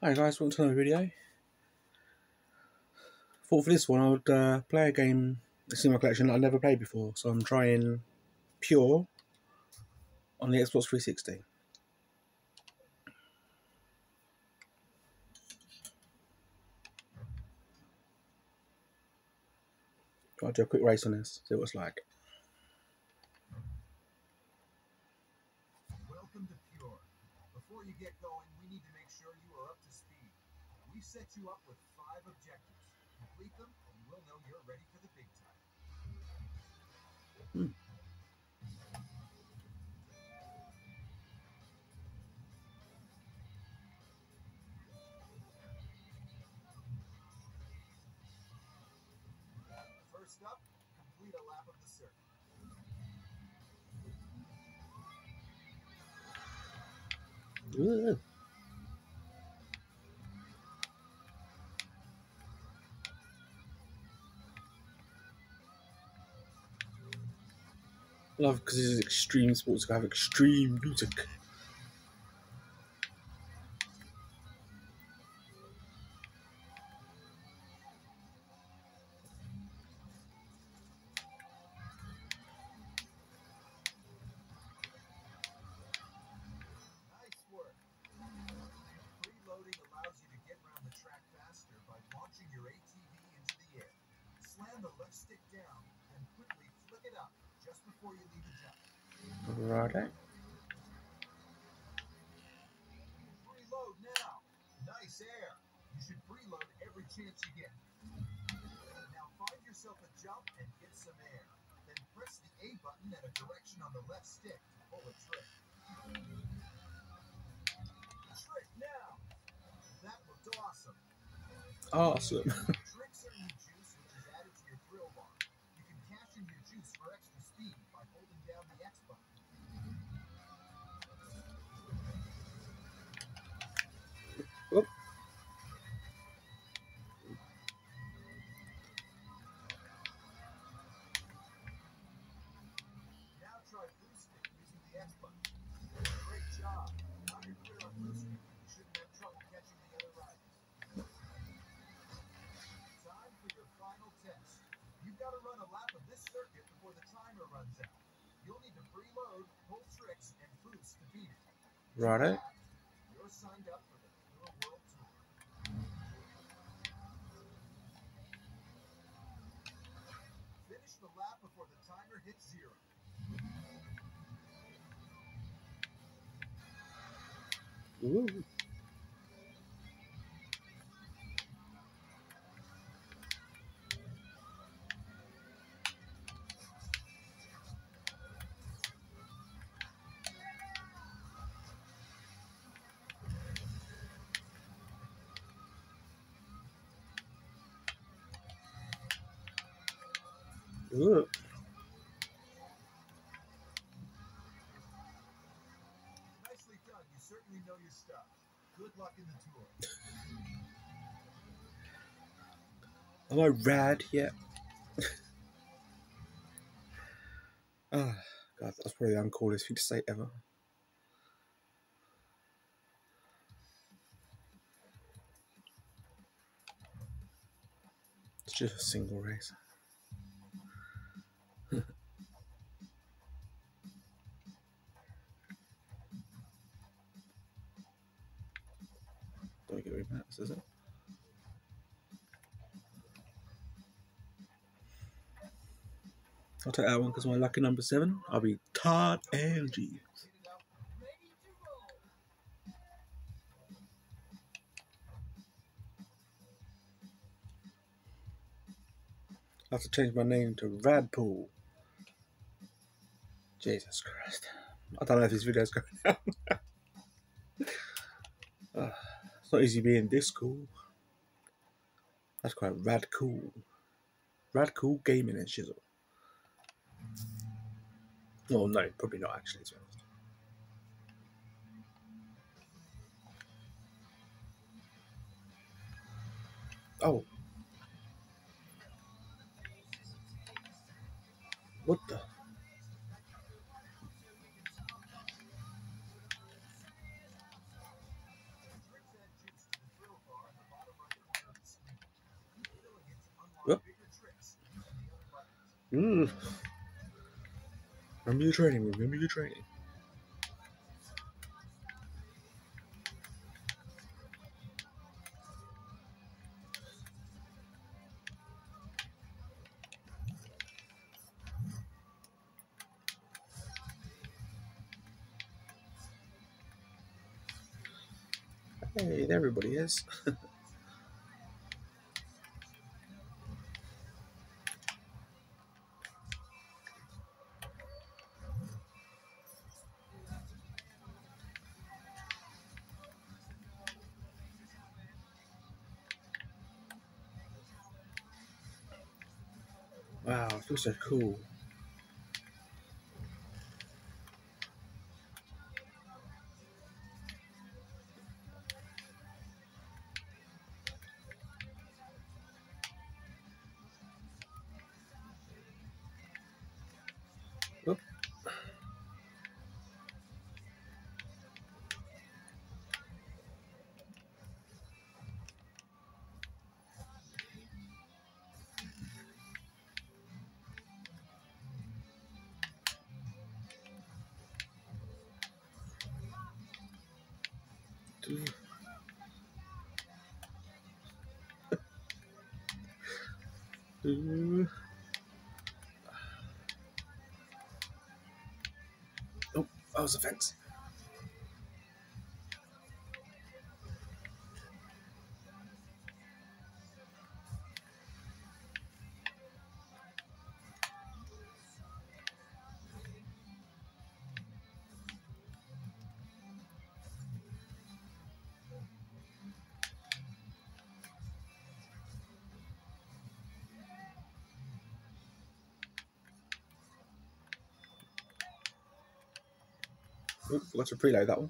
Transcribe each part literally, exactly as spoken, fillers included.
Hi guys, welcome to another video. Thought for this one I would uh, play a game that's in my collection that I've never played before. So I'm trying Pure on the Xbox three sixty. I'll do a quick race on this, see what it's like. Welcome to Pure. Before you get going, we need to make sure you are up to speed. We set you up with five objectives. Complete them, and we'll know you're ready for the big time. Hmm. First up, complete a lap of the circuit. Ooh. Love because this is extreme sports. I have extreme music. Nice work. Preloading allows you to get around the track faster by launching your A T V into the air. Slam the left stick down, then quickly flick it up just before you leave the jump. Righto. Preload now. Nice air. You should preload every chance you get. Now find yourself a jump and get some air. Then press the A button and a direction on the left stick to pull a trick. Trick now. That looked awesome. Awesome. Trick certain juice, which is added to your thrill bar. You can cash in your juice for extra speed by holding down the X button. Whoop. Now try boosting using the X button. Great job. Now you're clear on boosting. You shouldn't have trouble catching the other riders. Time for your final test. You've got to run a lap of this circuit before the timer runs out. You'll need to preload, pull tricks, and boost to beat it. Righto. You're signed up for the Pure World Tour. Finish the lap before the timer hits zero. Ooh. Ooh. Nicely done. You certainly know your stuff. Good luck in the tour. Am I rad yet? Oh, God, that's probably the uncoolest thing to say ever. It's just a single race. Don't get rid of maps, is it? I'll take that one because my lucky number seven. I'll be Todd and G. I have to change my name to Radpool. Jesus Christ. I don't know if this video's going out. uh, it's not easy being this cool. That's quite rad cool. Rad cool gaming and shizzle. Well, no, probably not actually, to be honest. Oh. What the? Tricks add juice to the Ooh. Remember your training. Remember your training. Hey, there everybody is. Wow, it feels so cool. Oop. Ooh. Oh, that was a fence. Oh, forgot to preload that one.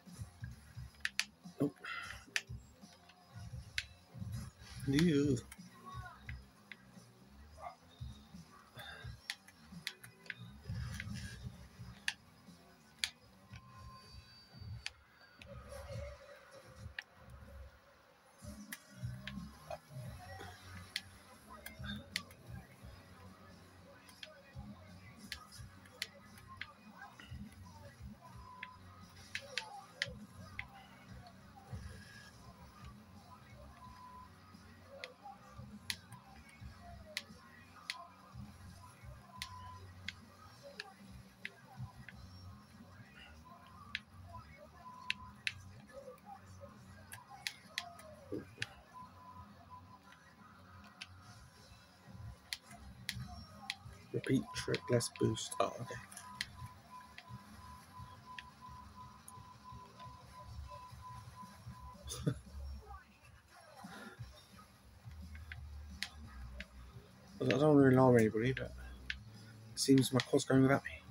Oh. Ew. Repeat trick, less boost. Oh, okay. I don't want to alarm anybody, but it seems my quad's going without me.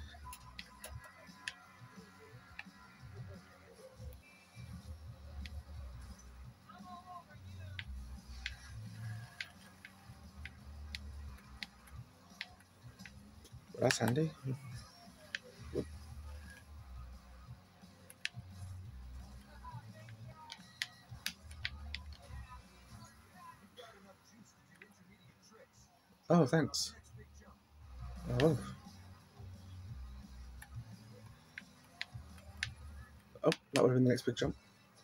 Well, that's handy. Oh, thanks. Oh. Oh, that would have been the next big jump.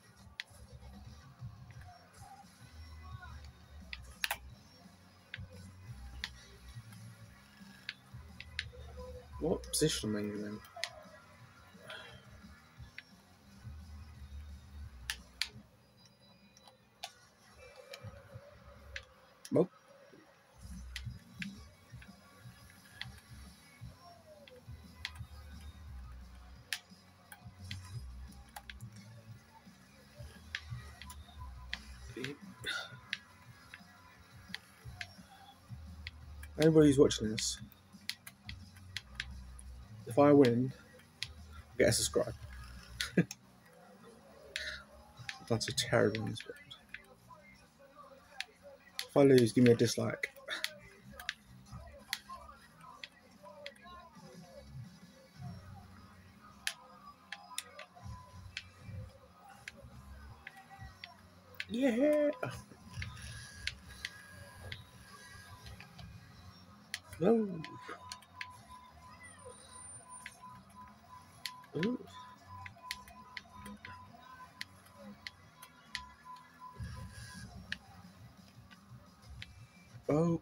What position am I in? Well, anybody who's watching this, if I win, I'll get a subscribe. That's a terrible one. If I lose, give me a dislike. Yeah. Oh. Ooh. Oh.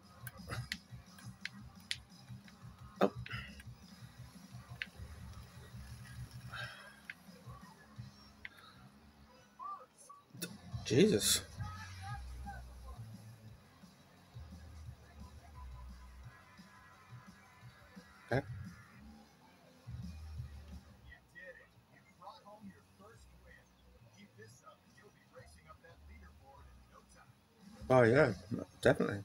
Oh. Jesus. Okay. You did it. You brought home your first win. Keep this up, and you'll be racing up that leaderboard in no time. Oh yeah, definitely.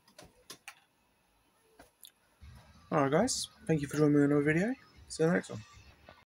Alright guys, thank you for joining me in another video. See you in the next one.